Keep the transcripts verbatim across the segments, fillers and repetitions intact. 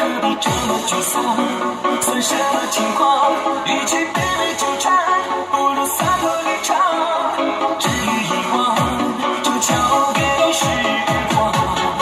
何必这么沮丧？算什么情况？与其卑微纠缠，不如洒脱离场。至于遗忘，就交给时光。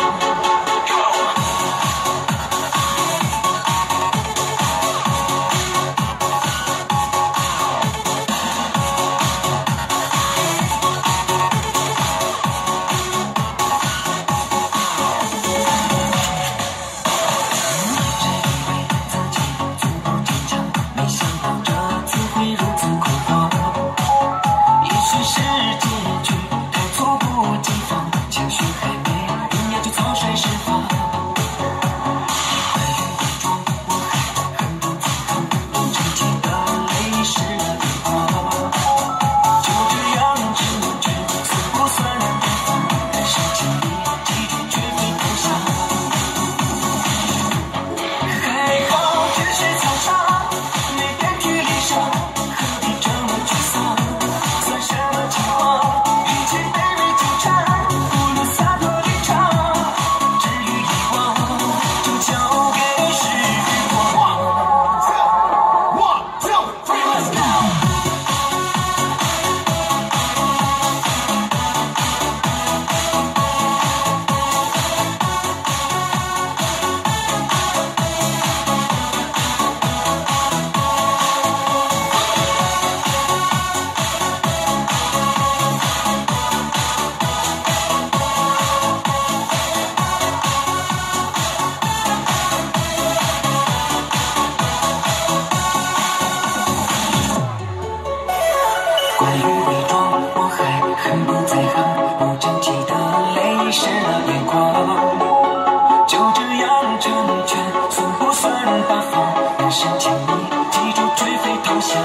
关于伪装，我还很不在行，不争气的泪湿了眼眶。就这样成全，算不算大方？人生请你记住，绝非投降。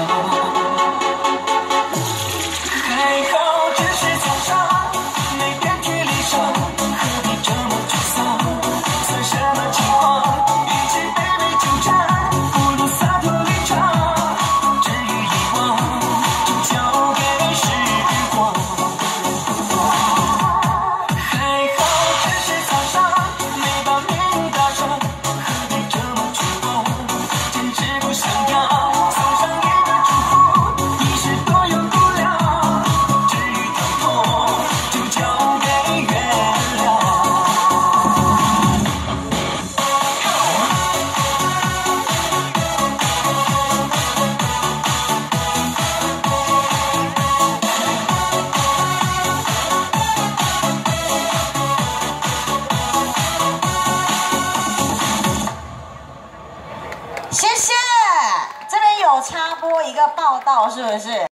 还好只是擦伤，没变去离伤，何必这么沮丧？算什么情况？与其卑微纠缠，不如洒脱离场。至于遗忘，就交。 谢谢，这边有插播一个报道，是不是？